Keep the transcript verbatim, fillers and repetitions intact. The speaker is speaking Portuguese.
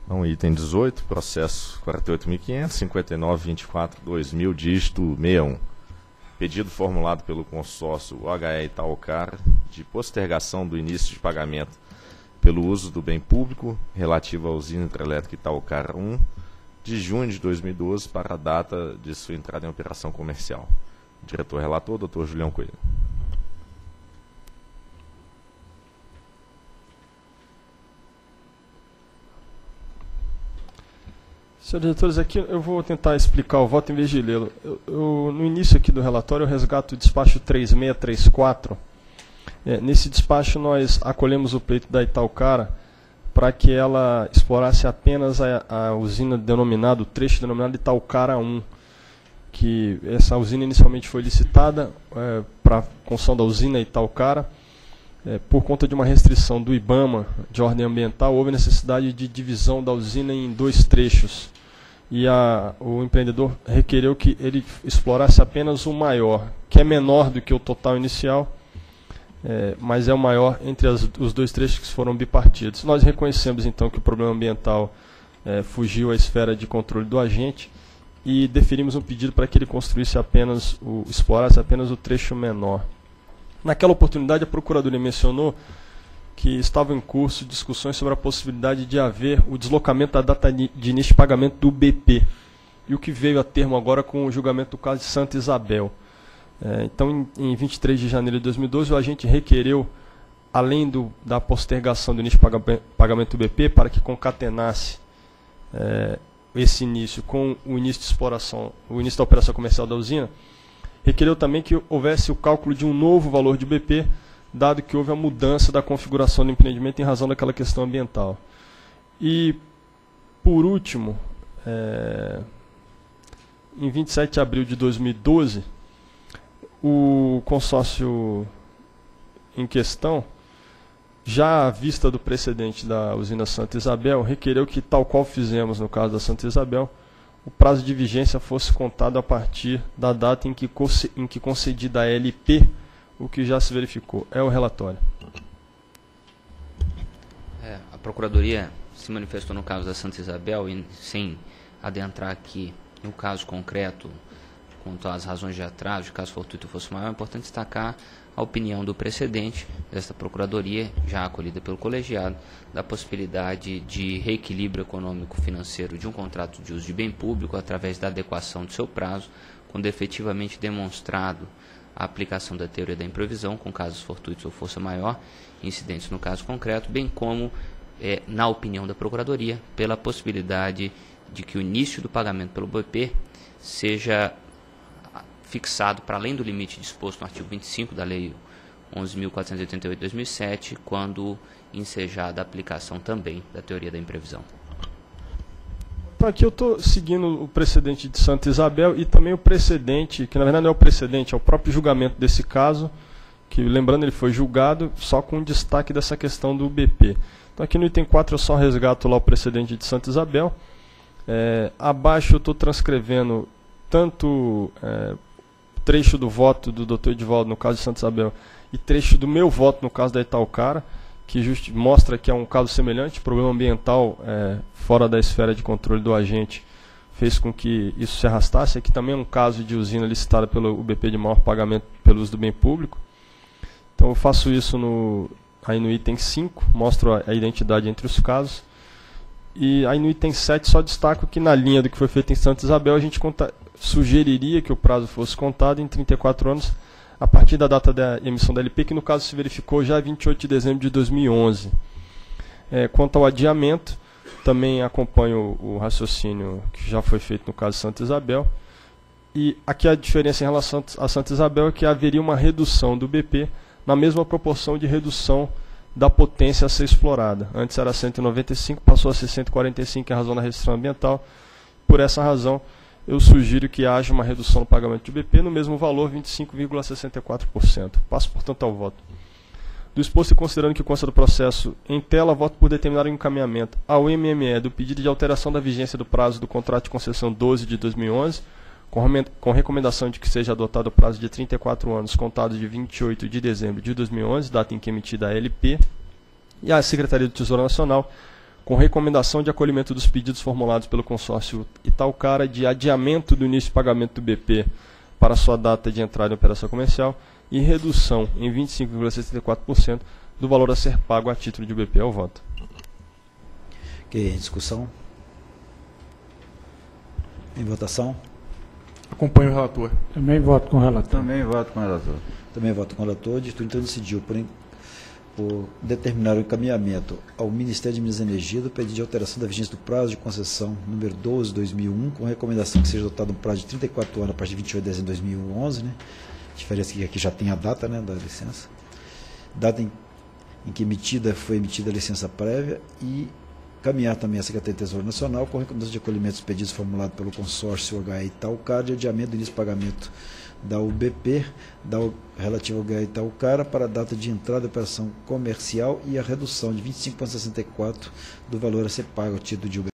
Então, item dezoito, processo quarenta e oito mil e quinhentos, cinquenta e nove, vinte e quatro, dois mil, dígito sessenta e um. Pedido formulado pelo consórcio O H E Itaucar de postergação do início de pagamento pelo uso do bem público relativo à usina hidrelétrica Itaucar um, de junho de dois mil e doze para a data de sua entrada em operação comercial. Diretor relator, doutor Julião Coelho. Senhores diretores, aqui eu vou tentar explicar o voto em vez de lê-lo. Eu, eu, no início aqui do relatório, eu resgato o despacho três seis três quatro. É, nesse despacho, nós acolhemos o pleito da Itaucar para que ela explorasse apenas a, a usina denominada, o trecho denominado Itaucara um, que essa usina inicialmente foi licitada é, para a construção da usina Itaucara. É, por conta de uma restrição do IBAMA de ordem ambiental, houve necessidade de divisão da usina em dois trechos. E a, o empreendedor requereu que ele explorasse apenas o maior, que é menor do que o total inicial, é, mas é o maior entre as, os dois trechos que foram bipartidos. Nós reconhecemos então que o problema ambiental é, fugiu à esfera de controle do agente e deferimos um pedido para que ele construísse apenas o, explorasse apenas o trecho menor. Naquela oportunidade, a Procuradoria mencionou que estavam em curso discussões sobre a possibilidade de haver o deslocamento da data de início de pagamento do B P, e o que veio a termo agora com o julgamento do caso de Santa Isabel. É, então, em, em vinte e três de janeiro de dois mil e doze, o agente requereu, além do, da postergação do início de pagamento do B P, para que concatenasse é, esse início com o início de exploração, o início da operação comercial da usina, requereu também que houvesse o cálculo de um novo valor de B P, dado que houve a mudança da configuração do empreendimento em razão daquela questão ambiental. E, por último, é, em vinte e sete de abril de dois mil e doze, o consórcio em questão, já à vista do precedente da usina Santa Isabel, requereu que, tal qual fizemos no caso da Santa Isabel, o prazo de vigência fosse contado a partir da data em que, em que concedida a L P, o que já se verificou. É o relatório. É, a Procuradoria se manifestou no caso da Santa Isabel e, sem adentrar aqui no caso concreto, quanto às razões de atraso, de caso fortuito fosse maior, é importante destacar a opinião do precedente desta Procuradoria, já acolhida pelo colegiado, da possibilidade de reequilíbrio econômico-financeiro de um contrato de uso de bem público através da adequação do seu prazo, quando efetivamente demonstrado a aplicação da teoria da improvisão, com casos fortuitos ou força maior, incidentes no caso concreto, bem como, é, na opinião da Procuradoria, pela possibilidade de que o início do pagamento pelo B P seja fixado para além do limite disposto no artigo vinte e cinco da Lei onze mil quatrocentos e oitenta e oito de dois mil e sete, quando ensejada a aplicação também da teoria da imprevisão. Então, aqui eu estou seguindo o precedente de Santa Isabel e também o precedente, que na verdade não é o precedente, é o próprio julgamento desse caso, que, lembrando, ele foi julgado só com destaque dessa questão do B P. Então, aqui no item quatro eu só resgato lá o precedente de Santa Isabel. É, abaixo eu estou transcrevendo tanto é, trecho do voto do doutor Edivaldo no caso de Santa Isabel e trecho do meu voto no caso da Itaucara, que just, mostra que é um caso semelhante, problema ambiental é, fora da esfera de controle do agente fez com que isso se arrastasse. Aqui também é um caso de usina licitada pelo U B P de maior pagamento pelo uso do bem público. Então eu faço isso no, aí no item cinco, mostro a, a identidade entre os casos. E aí no item sete só destaco que na linha do que foi feito em Santa Isabel a gente conta, sugeriria que o prazo fosse contado em trinta e quatro anos a partir da data da emissão da L P, que no caso se verificou já vinte e oito de dezembro de dois mil e onze. É, quanto ao adiamento, também acompanho o, o raciocínio que já foi feito no caso de Santa Isabel. E aqui a diferença em relação a Santa Isabel é que haveria uma redução do B P na mesma proporção de redução da potência a ser explorada. Antes era cento e noventa e cinco, passou a ser cento e quarenta e cinco em razão da restrição ambiental. Por essa razão, eu sugiro que haja uma redução no pagamento de B P no mesmo valor, vinte e cinco vírgula sessenta e quatro por cento. Passo, portanto, ao voto. Do exposto e considerando que consta do processo em tela, voto por determinar o encaminhamento ao M M E do pedido de alteração da vigência do prazo do contrato de concessão doze de dois mil e onze, com recomendação de que seja adotado o prazo de trinta e quatro anos, contado de vinte e oito de dezembro de dois mil e onze, data em que emitida a L P, e à Secretaria do Tesouro Nacional, com recomendação de acolhimento dos pedidos formulados pelo consórcio Itaucara de adiamento do início de pagamento do B P para sua data de entrada em operação comercial e redução em vinte e cinco vírgula setenta e quatro por cento do valor a ser pago a título de B P. Ao voto. Ok, discussão. Em votação. Acompanho o relator. Também voto com o relator. Também voto com o relator. Também voto com o relator. Dito, então decidiu por, en- por determinar o encaminhamento ao Ministério de Minas e Energia do pedido de alteração da vigência do prazo de concessão número doze de dois mil e um, com recomendação que seja adotado um prazo de trinta e quatro anos a partir de vinte e oito de dezembro de dois mil e onze, né? A diferença é que aqui já tem a data, né, da licença. Data em, em que emitida, foi emitida a licença prévia e caminhar também a Secretaria do Tesouro Nacional com recomendação de acolhimento dos pedidos formulados pelo consórcio H E Itaucara de adiamento do início de pagamento da U B P, da U- relativa ao H E Itaucara para a data de entrada da operação comercial e a redução de vinte e cinco vírgula sessenta e quatro por cento do valor a ser pago ao título de U B P.